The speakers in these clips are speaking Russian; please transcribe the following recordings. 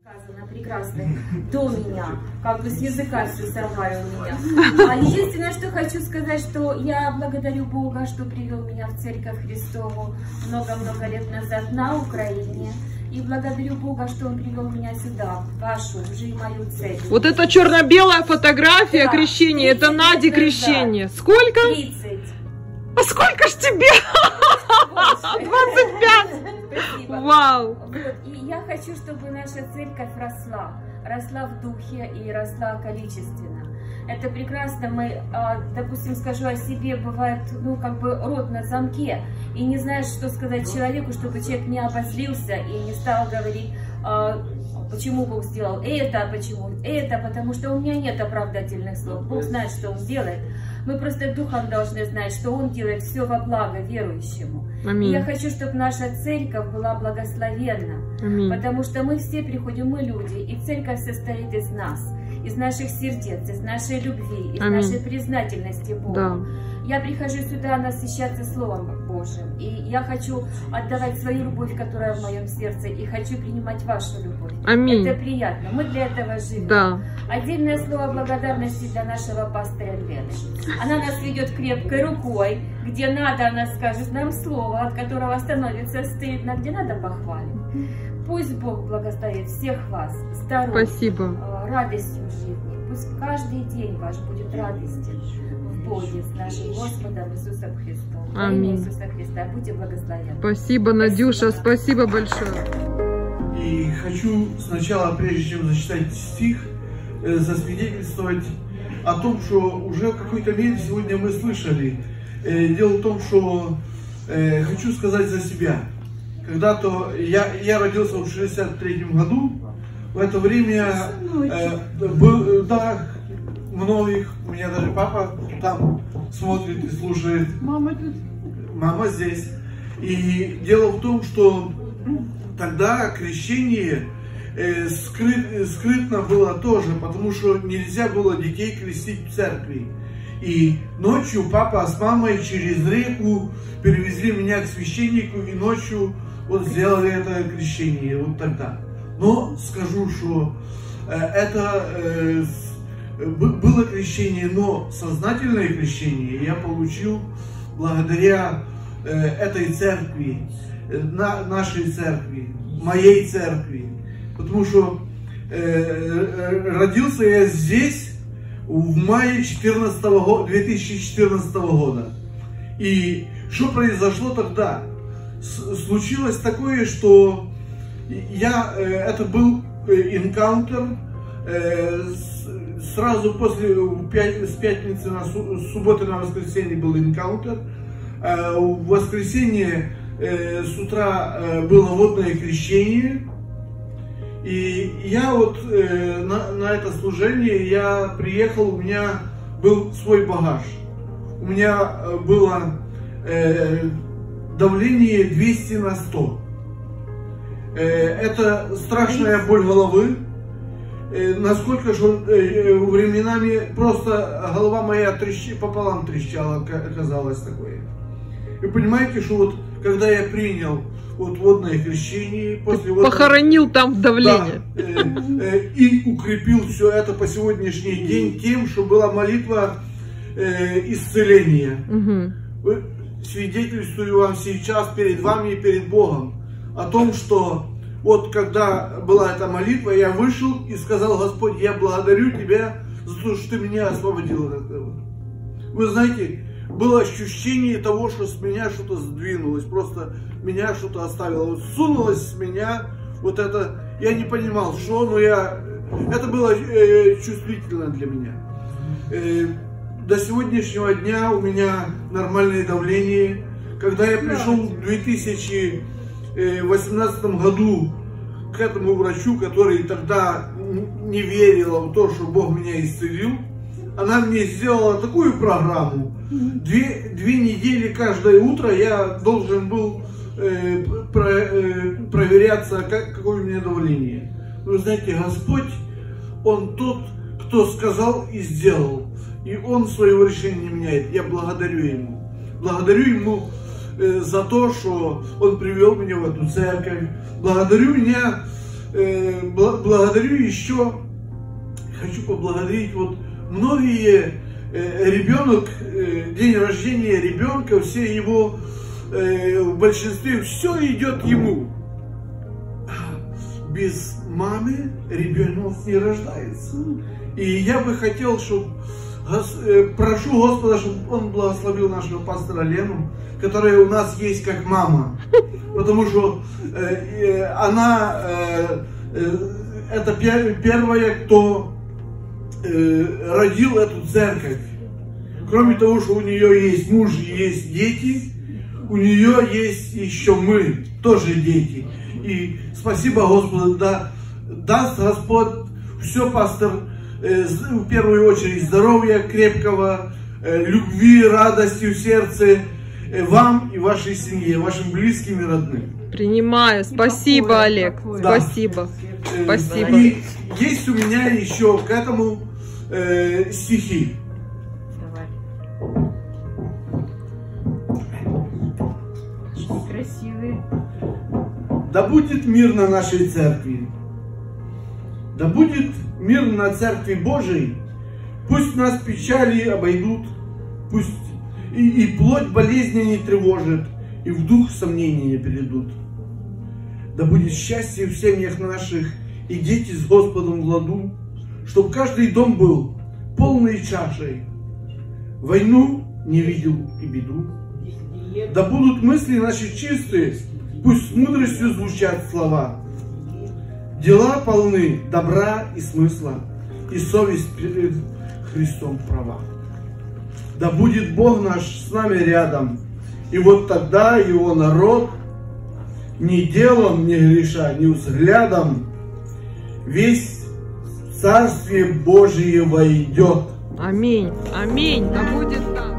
Сказано прекрасно до меня, как бы с языка все сорвали у меня. Единственное, что хочу сказать, что я благодарю Бога, что привел меня в Церковь Христову много-много лет назад на Украине. И благодарю Бога, что Он привел меня сюда, в вашу, уже и мою церковь. Вот это черно-белая фотография, да, крещения, это Нади крещение. Сколько? 30. А сколько ж тебе? 25. Спасибо. Вау. Вот. И я хочу, чтобы наша церковь росла в духе и росла количественно. Это прекрасно. Мы, допустим, скажу о себе, бывает, ну, как бы рот на замке, и не знаешь, что сказать человеку, чтобы человек не обозлился и не стал говорить, почему Бог сделал это, почему это, потому что у меня нет оправдательных слов. Бог знает, что Он делает. Мы просто духом должны знать, что Он делает все во благо верующему. Аминь. И я хочу, чтобы наша церковь была благословенна. Аминь. Потому что мы все приходим, мы люди, и церковь состоит из нас, из наших сердец, из нашей любви, из Аминь. нашей признательности Богу. Да. Я прихожу сюда насыщаться Словом Божьим, и я хочу отдавать свою любовь, которая в моем сердце, и хочу принимать вашу любовь. Аминь. Это приятно, мы для этого живем. Да. Отдельное слово благодарности для нашего пастыря Лены. Она нас ведет крепкой рукой, где надо, она скажет нам слово, от которого становится стыдно, где надо похвалить. Пусть Бог благословит всех вас здоровьем, Спасибо. радостью в жизни. Пусть каждый день ваш будет радостен в Боге с нашим Господом Иисусом Христом. Во имя Иисуса Христа будьте благословенны. Спасибо, Надюша, спасибо большое. И хочу сначала, прежде чем зачитать стих, засвидетельствовать о том, что уже в какой-то мере сегодня мы слышали. Дело в том, что хочу сказать за себя. Когда-то я родился в 63-м году. В это время был, да, многих, у меня даже папа там смотрит и слушает. Мама здесь. И дело в том, что тогда крещение скрытно было тоже, потому что нельзя было детей крестить в церкви. И ночью папа с мамой через реку перевезли меня к священнику, и ночью вот сделали это крещение вот тогда. Но скажу, что это было крещение, но сознательное крещение я получил благодаря этой церкви, нашей церкви, моей церкви. Потому что родился я здесь в мае 2014 года. И что произошло тогда? Случилось такое, что это был энкаунтер, сразу после, с пятницы на субботу на воскресенье был энкаунтер, в воскресенье с утра было водное крещение. И я вот на это служение я приехал, у меня был свой багаж. У меня было давление 200 на 100. Это страшная боль головы. Насколько что временами просто голова моя пополам трещала, оказалось такое. Вы понимаете, что вот когда я принял вот водное крещение, после похоронил там давление. Да, и укрепил все это по сегодняшний день тем, что была молитва исцеления. Угу. Свидетельствую вам сейчас перед вами и перед Богом о том, что вот когда была эта молитва, я вышел и сказал: Господь, я благодарю Тебя за то, что Ты меня освободил от этого. Вы знаете, было ощущение того, что с меня что-то сдвинулось, просто меня что-то оставило, вот сунулось с меня вот это, я не понимал, что, но это было чувствительно для меня. До сегодняшнего дня у меня нормальное давление. Когда я пришел в 2018 году к этому врачу, который тогда не верила в то, что Бог меня исцелил, она мне сделала такую программу. Две недели каждое утро я должен был проверяться, какое у меня давление. Вы знаете, Господь, Он тот, кто сказал и сделал. И Он своего решения не меняет. Я благодарю Ему. Благодарю Ему за то, что Он привел меня в эту церковь. Благодарю меня благодарю еще, хочу поблагодарить вот многие ребенок, день рождения ребенка, все его, в большинстве все идет ему. Без мамы ребенок не рождается. И я бы хотел, чтобы, прошу Господа, чтобы Он благословил нашего пастора Лену, которая у нас есть как мама. Потому что она, это первая, кто родил эту церковь. Кроме того, что у нее есть муж и есть дети, у нее есть еще мы, тоже дети. И спасибо Господу, да, даст Господь все, пастор, в первую очередь здоровья крепкого, любви, радости в сердце вам и вашей семье, вашим близким и родным. Принимаю. Спасибо, такое, Олег. Такое. Да. Спасибо. Спасибо. И есть у меня еще к этому стихи. Красивые. Да будет мир на нашей церкви, да будет мир на церкви Божией, пусть нас печали обойдут, пусть и плоть болезни не тревожит, и в дух сомнений не перейдут. Да будет счастье в семьях наших, и дети с Господом в ладу, чтоб каждый дом был полной чашей, войну не видел и беду. Да будут мысли наши чистые, пусть с мудростью звучат слова. Дела полны добра и смысла, и совесть перед Христом права. Да будет Бог наш с нами рядом, и вот тогда Его народ ни делом не греша, ни взглядом весь в Царствие Божие войдет. Аминь. Аминь. Да будет так.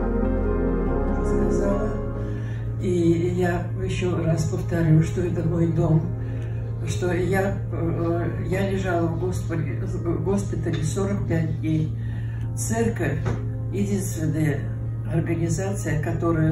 И я еще раз повторю, что это мой дом, что я лежала в госпитале 45 дней. Церковь — единственная организация, которая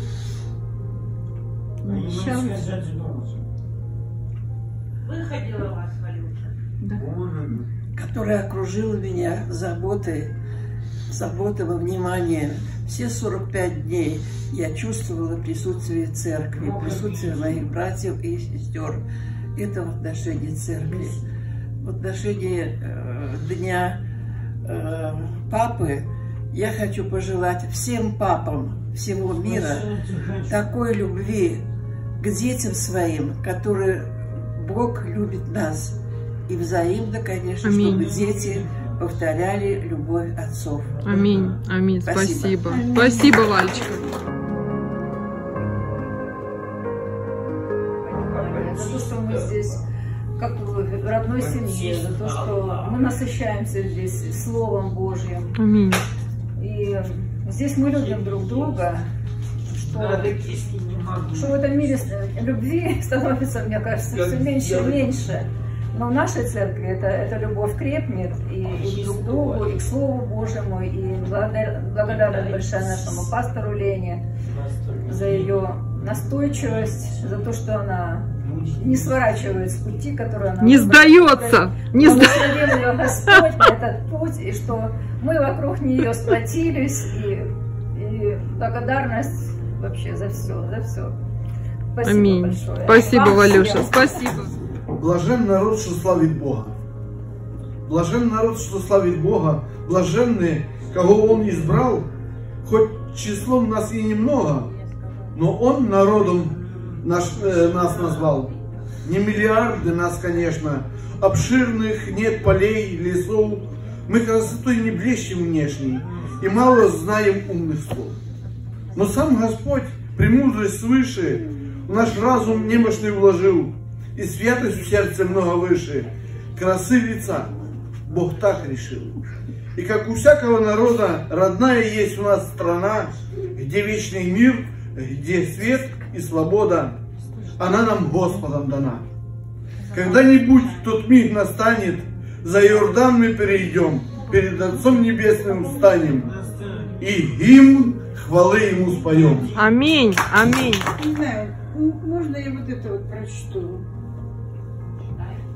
выходила вас, Валюша. Да. Которая окружила меня заботой, во внимание. Все 45 дней я чувствовала присутствие церкви, присутствие моих братьев и сестер. Это в отношении церкви. В отношении Дня Папы я хочу пожелать всем папам всего мира такой любви к детям своим, которые Бог любит нас. И взаимно, конечно, чтобы дети повторяли любовь отцов. Аминь. Аминь. Спасибо. Спасибо, Валечка. За то, что мы здесь как в родной семье, за то, что мы насыщаемся здесь Словом Божьим. Аминь. И здесь мы любим друг друга, что в этом мире любви становится, мне кажется, все меньше и меньше. Но в нашей церкви эта любовь крепнет и друг к другу, и к Слову Божьему, и благодарность большая нашему пастору Лене за ее настойчивость, за то, что она не сворачивает с пути, который она... Не сдается! Не сдается! Ее Господь на этот путь, и что мы вокруг нее сплотились, и благодарность вообще за все, за все. Спасибо. Аминь. Большое. Спасибо, Валюша, спасибо. Блажен народ, что славит Бога. Блажен народ, что славит Бога. Блаженные, кого Он избрал, хоть числом нас и немного, но Он народом нас назвал. Не миллиарды нас, конечно, обширных нет полей, лесов. Мы красотой не блещем внешней и мало знаем умных слов. Но сам Господь, премудрость свыше, в наш разум немощный вложил, и святость в сердце много выше. Красы лица Бог так решил. И как у всякого народа, родная есть у нас страна, где вечный мир, где свет и свобода, она нам Господом дана. Когда-нибудь тот миг настанет, за Иордан мы перейдем, перед Отцом Небесным встанем, и гимн хвалы Ему споем. Аминь, аминь. Не знаю, можно я вот это вот прочту?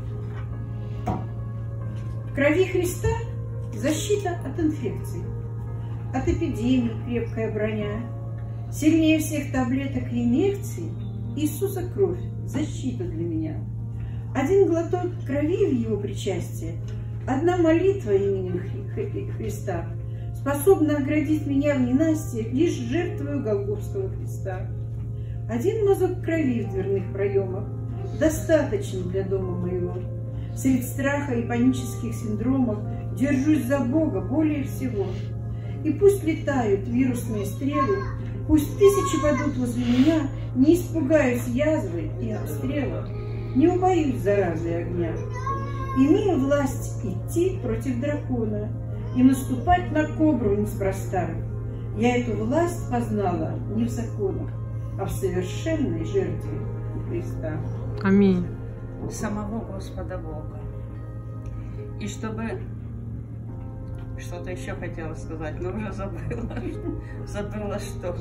В крови Христа защита от инфекций, от эпидемий крепкая броня. Сильнее всех таблеток и инъекций Иисуса кровь, защита для меня. Один глоток крови в его причастие, одна молитва именем Христа способна оградить меня в ненастье лишь жертвою Голгофского креста. Один мазок крови в дверных проемах достаточен для дома моего. Среди страха и панических синдромов держусь за Бога более всего. И пусть летают вирусные стрелы, пусть тысячи падут возле меня, не испугаюсь язвы и обстрела, не убоюсь заразы и огня. Имею власть идти против дракона и наступать на кобру неспроста. Я эту власть познала не в законах, а в совершенной жертве Христа. Аминь. Самого Господа Бога. И чтобы... Что-то еще хотела сказать, но уже забыла. Забыла что.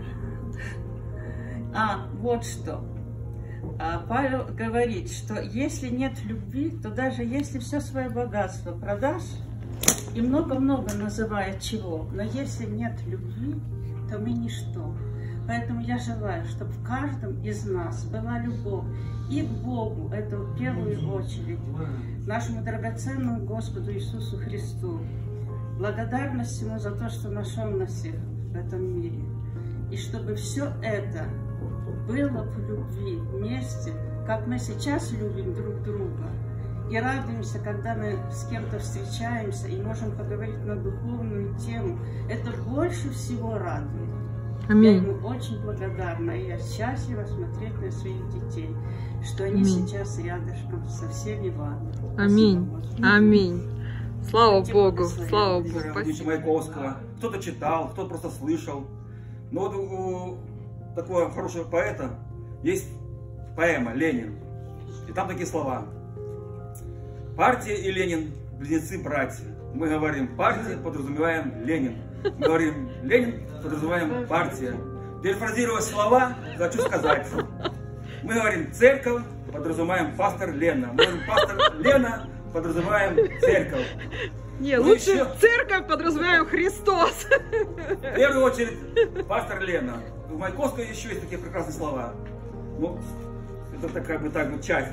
Вот что. Павел говорит, что если нет любви, то даже если все свое богатство продашь, и много-много называет чего, но если нет любви, то мы ничто. Поэтому я желаю, чтобы в каждом из нас была любовь и к Богу, это в первую очередь, нашему драгоценному Господу Иисусу Христу. Благодарность Ему за то, что нашел нас всех в этом мире. И чтобы все это было в любви вместе, как мы сейчас любим друг друга. И радуемся, когда мы с кем-то встречаемся и можем поговорить на духовную тему. Это больше всего радует. Аминь. Я ему очень благодарна, и я счастлива смотреть на своих детей, что они Аминь. Сейчас рядышком со всеми вами. Аминь. Аминь. Слава Богу, благословения. слава Богу. Спасибо. Маяковского. Кто-то читал, кто-то просто слышал. Но вот у такого хорошего поэта есть поэма «Ленин». И там такие слова. Партия и Ленин – близнецы-братья. Мы говорим «партия», подразумеваем «Ленин». Мы говорим «Ленин», подразумеваем «партия». Перефразируя слова, хочу сказать. Мы говорим «церковь», подразумеваем «пастор Лена». Мы говорим «пастор Лена», подразумеваем «церковь». Не, Ну лучше еще- церковь подразумеваем Христос. В первую очередь, пастор Лена. У Маяковского еще есть такие прекрасные слова. Ну, это такая бы так вот часть.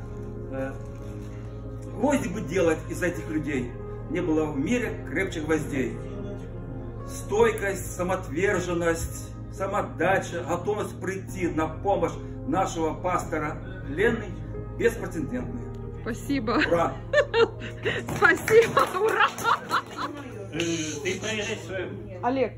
Гвозди бы делать из этих людей не было в мире крепче гвоздей. Стойкость, самоотверженность, самоотдача, готовность прийти на помощь нашего пастора Лены беспрецедентные. Спасибо. Ура! Спасибо, ура! Олег.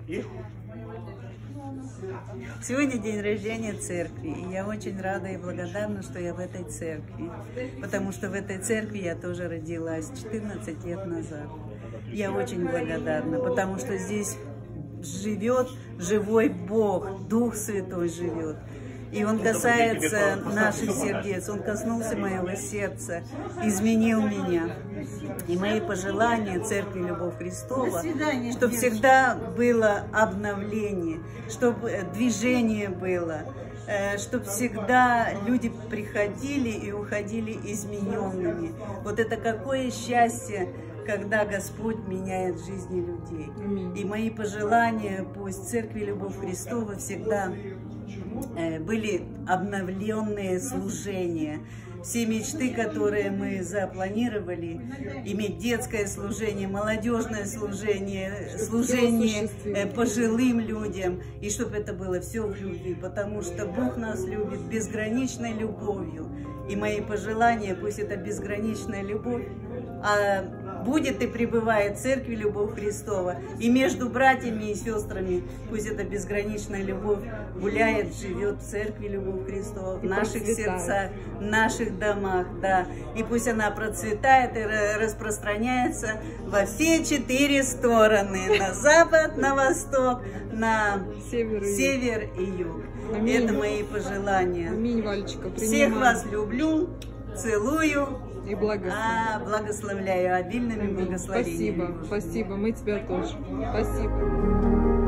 Сегодня день рождения церкви, и я очень рада и благодарна, что я в этой церкви, потому что в этой церкви я тоже родилась 14 лет назад. Я очень благодарна, потому что здесь живет живой Бог, Дух Святой живет. И Он касается наших сердец, Он коснулся моего сердца, изменил меня. И мои пожелания Церкви Любовь Христова, чтобы всегда было обновление, чтобы движение было, чтобы всегда люди приходили и уходили измененными. Вот это какое счастье, когда Господь меняет жизни людей. И мои пожелания, пусть Церкви Любовь Христова всегда были обновленные служения. Все мечты, которые мы запланировали, иметь детское служение, молодежное служение, служение пожилым людям, и чтобы это было все в любви, потому что Бог нас любит безграничной любовью. И мои пожелания, пусть это безграничная любовь, будет и пребывает в Церкви Любовь Христова. И между братьями и сестрами пусть эта безграничная любовь гуляет, живет в Церкви Любовь Христова, в наших сердцах, в наших домах, да. И пусть она процветает и распространяется во все 4 стороны. На запад, на восток, на север и юг. Аминь. Это мои пожелания. Аминь, Валечка. Всех вас люблю, целую. И благословляю. Благословляю обильными благословениями. Спасибо, спасибо, мы тебя тоже. Спасибо.